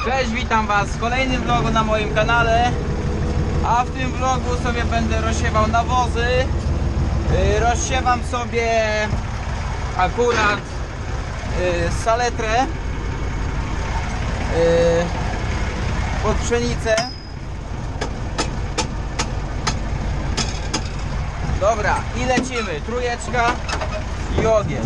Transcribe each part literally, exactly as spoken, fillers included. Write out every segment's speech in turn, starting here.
Cześć, witam Was w kolejnym vlogu na moim kanale. A w tym vlogu sobie będę rozsiewał nawozy. Yy, rozsiewam sobie akurat yy, saletrę yy, pod pszenicę. Dobra, i lecimy. Trójeczka i ogień.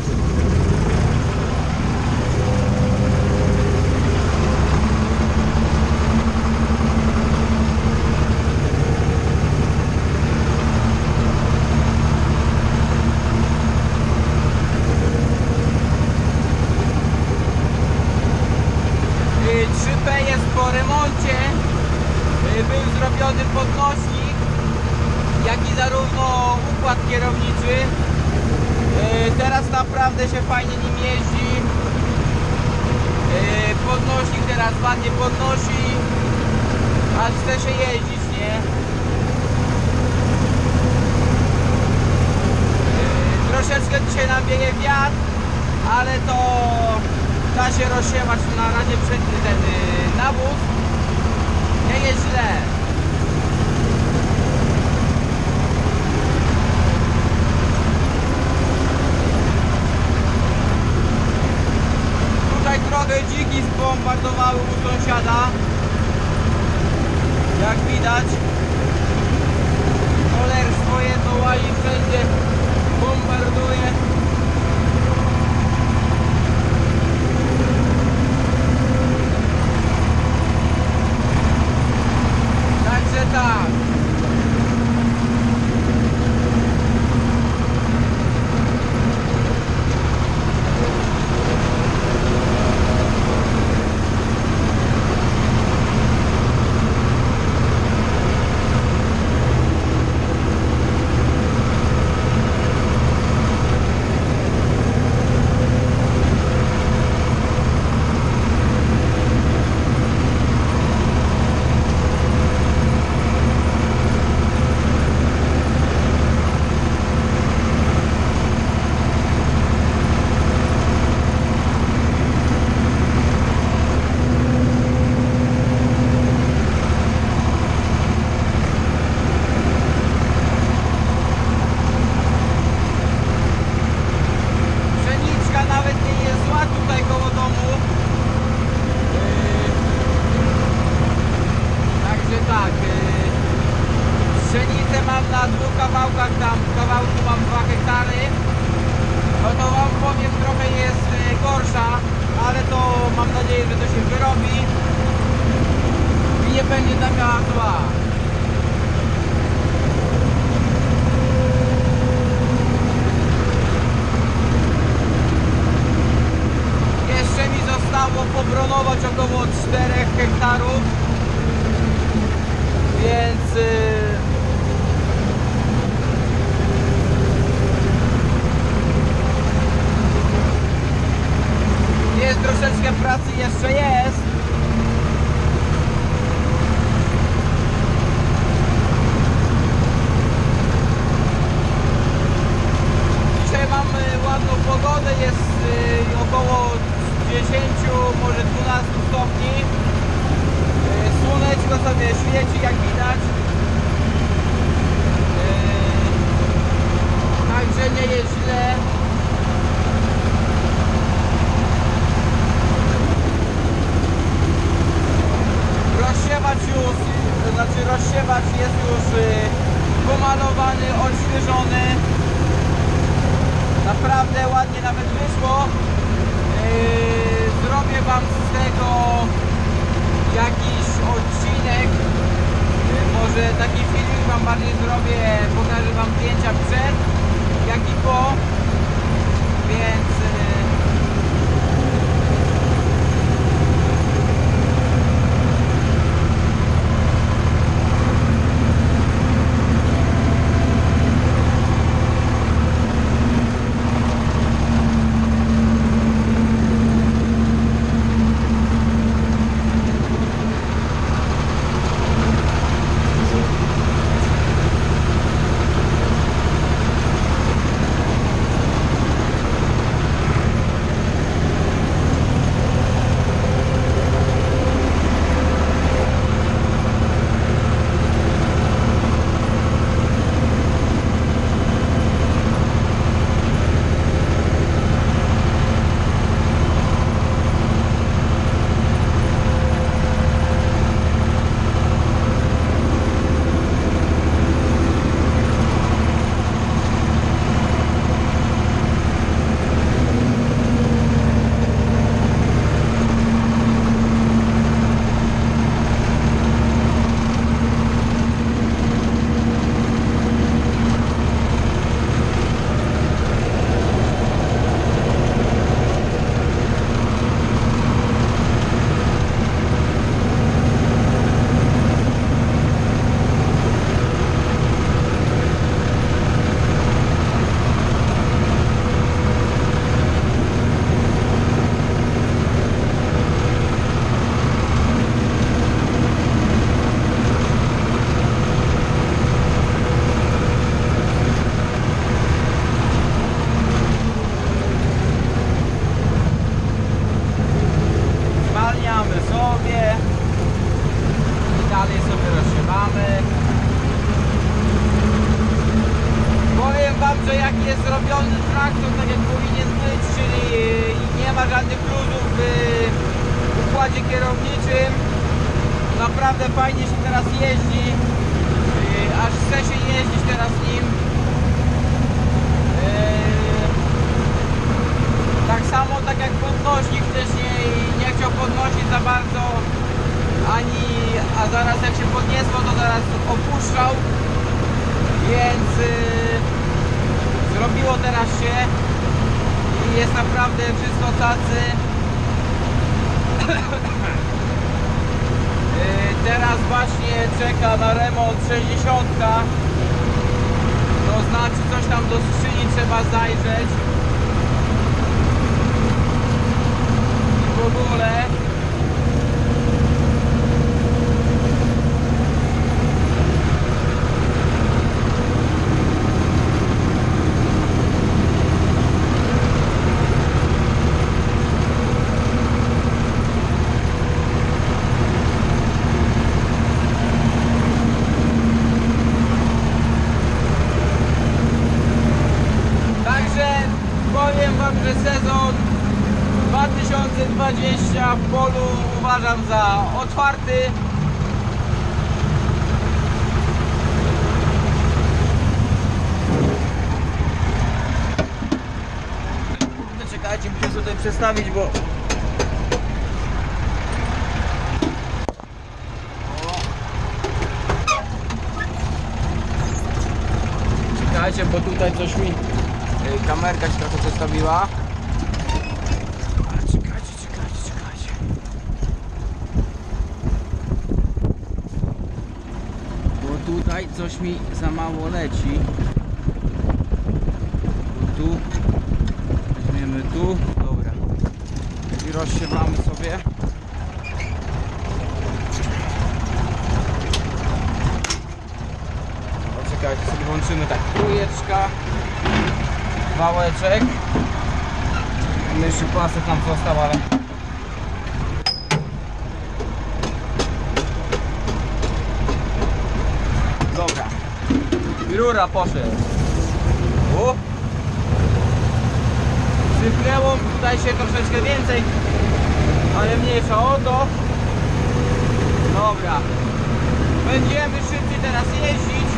trzy P jest po remoncie. Był zrobiony podnośnik, jak i zarówno układ kierowniczy. Teraz naprawdę się fajnie nim jeździ. Podnośnik teraz ładnie podnosi, aż chce się jeździć, nie? Troszeczkę dzisiaj nam wieje wiatr, ale to da się rozsiewać na razie przed ten nawóz. Nie jest źle. Tutaj trochę dziki zbombardowały u sąsiada. Jak widać, cholerstwo jedno łazi wszędzie, bombarduje. Także tak. Pszenicę mam na dwóch kawałkach, tam w kawałku mam dwa hektary. No to wam powiem, trochę jest gorsza, ale to mam nadzieję, że to się wyrobi i nie będzie taka zła. Jeszcze mi zostało pobronować około czterech hektarów, więc yy, jest troszeczkę pracy, jeszcze jest. Dzisiaj mamy ładną pogodę, jest około dziesięć, może dwanaście stopni. Słoneczko sobie świeci, jak widać. Także nie jest źle. Rozsiewacz już, to znaczy rozsiewacz jest już pomalowany, odświeżony. Naprawdę ładnie nawet wyszło. Zrobię wam z tego jakiś odcinek. Może taki filmik wam bardziej zrobię, pokażę wam zdjęcia przed, jak i po. Więc układzie kierowniczym. Naprawdę fajnie się teraz jeździ. Yy, aż chce się jeździć teraz nim. Yy, tak samo tak jak podnośnik wcześniej nie chciał podnosić za bardzo, ani, a zaraz jak się podniosło, to zaraz opuszczał, więc yy, zrobiło teraz się i jest naprawdę wszystko cacy. yy, teraz właśnie czeka na remont sześćdziesiątka, to znaczy coś tam do skrzyni trzeba zajrzeć i w ogóle. Powiem wam, że sezon dwa tysiące dwudziesty w polu uważam za otwarty. Czekajcie, muszę tutaj przestawić, bo czekajcie, bo tutaj coś mi kamerka się trochę przestawiła. Ale czekajcie, czekajcie, czekajcie. Bo tutaj coś mi za mało leci. Tu. Weźmiemy tu. Dobra. I rozsiewamy sobie. O, czekajcie, sobie włączymy tak. Trójeczka. Wałeczek. Jeszcze pasek nam został, ale dobra. I rura poszedł. U. Sypnęło tutaj się troszeczkę więcej, ale mniejsza o to. Dobra. Będziemy szybciej teraz jeździć.